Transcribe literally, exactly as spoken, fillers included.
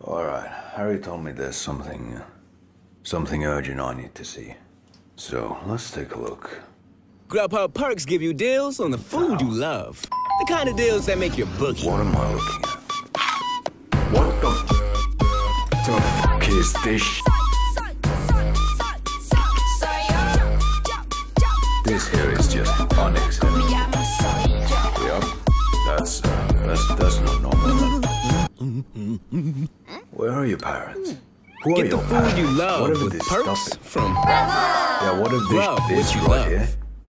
All right. Harry told me there's something, uh, something urgent I need to see. So let's take a look. Grubhub Perks give you deals on the food you love. The kind of deals that make your boogie. What am I looking at? What the, the fuck is this? This here is just unacceptable. Yep, that's uh, that's that's not normal. Where are your parents? Who Get are the your food parents? you love Whatever with this Perks stuff is. from Yeah, what if Grub, this, this what you right love. here